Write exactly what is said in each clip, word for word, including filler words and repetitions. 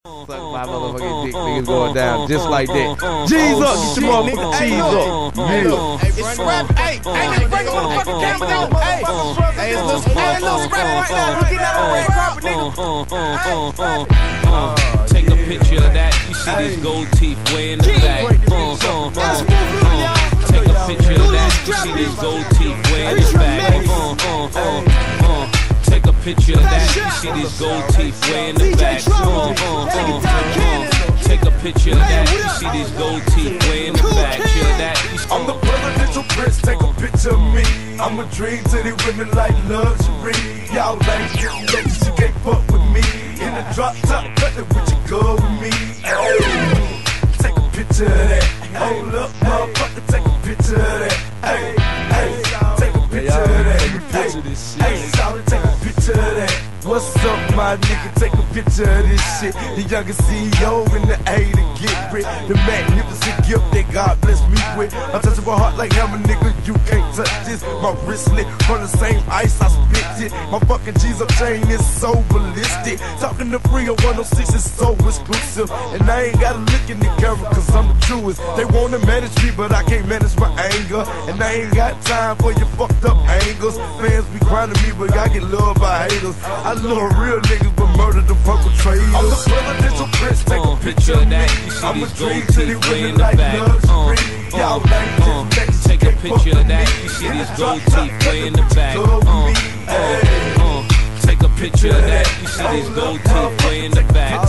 Suck my motherfucking dick, niggas going down just like that. G's up, get your motherfucking cheese up. Yeah. It's rap. Hey, hey, nigga, bring a motherfucking camera down. Hey, hey, it's little hey, little scrap right now. We get out on red carpet, nigga. Take a picture of that. You see these gold teeth way in the back. Take a picture of that. You see these gold teeth way in the back. Take a picture of that. You see these gold teeth way in the back. Take a picture of that. You see these gold teeth way in the back. I'm the presidential prince. Take a picture of me. I'm a dream to the women like luxury. Y'all like getting ladies, you can't fuck with me. In the drop top, cut it with your girl with me. Hey, take a picture of that. Hold up, motherfucker, take a picture of that. Hey, hey, take a picture of that. Hey, hey, sorry, take a picture of that. What's up, my nigga? Take a picture of this shit. The youngest C E O in the A to get rich. The magnificent gift that God blessed me with. I touch my heart like hammer, nigga. You can't touch this. My wristlet from the same ice I spit it. My fucking G's up chain is so ballistic. Talking to free of one oh six is so exclusive. And I ain't gotta look in the camera cause I'm the truest. They wanna manage me, but I can't manage my anger. And I ain't got time for your fucked up angles. Fans be crying to me, but I get loved by haters. I love real niggas, but murder the perpetrators. I'm the presidential prince, take a picture of that. I'm a dream to the women like luxury. Y'all like this, take a picture of that. You see these gold teeth way in the back. Take a picture of that. You see these gold teeth way in the back.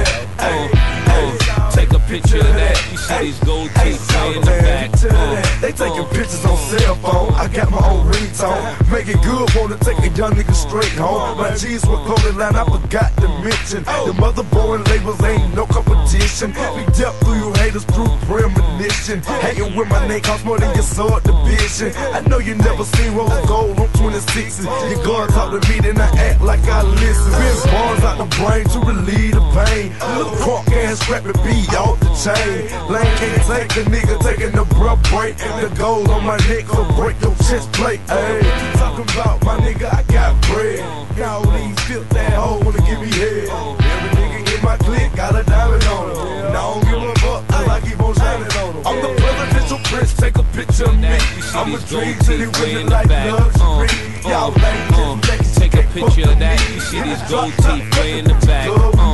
Take a picture of that. You see these gold teeth way in the back. They taking pictures on cell phone. I got my own ringtone. Make it good, wanna take a young nigga straight home. My G's were clothing line, I forgot to mention. The motherborn labels ain't no competition. We dealt through you haters through premonition. Hating with my name costs more than your sword division. I know you never seen rose gold on twenty-sixes. Your guard talk to me, then I act like I listen. Spin bars out the brain to relieve the pain. Little crunk ass scrapping be off the chain. Lane can't take a nigga taking the breath break. And the gold on my neck will break your chest plate. Hey, what you talking about, my nigga? I got bread. Got all these filth that hoe wanna give me head. Every nigga in my clique got a diamond on him. And I don't give a fuck cause I keep on shining on him. I'm the presidential prince, take a picture of me. I'm a dream to the women like luxury. Y'all like this, take a picture of that. You see these gold teeth way in the back.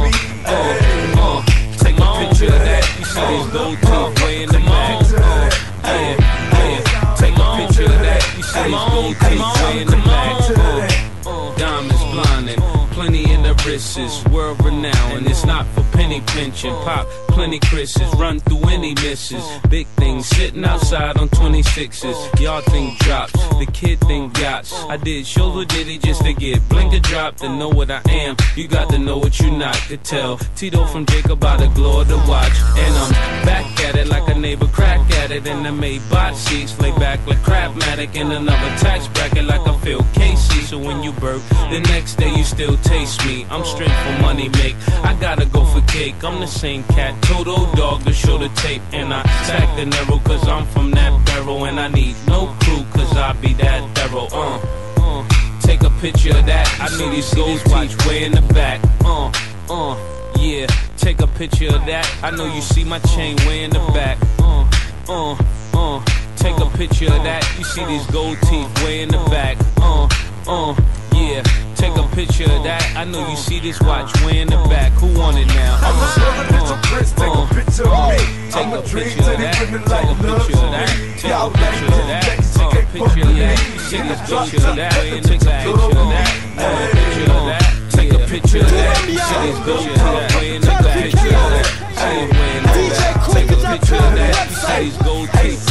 Take a picture of that. You see these gold teeth way in the back. Take a picture of that. You see these gold teeth way in the back. Diamonds blinding, plenty in the wrists, world renowned, and it's not for penny pinching. Pop plenty Chris's, run through any misses. Big things sitting outside on twenty-sixes. Y'all think drops, the kid think yachts. I did shows with Diddy just to get blinker drop to know what I am. You got to know what you not to tell. Tito from Jacob by the glow of the watch, and I'm back at it like a neighbor crack at it. And I made bot seats, lay back like Crabmatic in another tax bracket like I feel Casey. So when you burp, the next day you still taste me. I'm straight for money make. I gotta go for cake. I'm the same cat, Toto dog to show the tape. And I stack the narrow cause I'm from that barrel. And I need no crew cause I be that thorough. Uh, uh, take a picture of that. I need these gold watch way in the back. Uh, uh, yeah. Take a picture of that. I know you see my chain way in the back. Uh, uh, uh. Take a picture of that. You see these gold teeth way in the back. Uh, uh, yeah. Take a picture of that. I know you see this watch way in the back. Who want it now? I'm a presidential prince. Take a picture of me. Take I'm a a dream picture to of the that. women Take like a picture of that. luxury. Take a Y'all picture of that. like Take a picture of that. Take a picture of that. Take a picture of that. Take a picture of that. Take a picture of that. See this gold teeth way in the back. Take a picture of that. Take a picture of that. See these gold teeth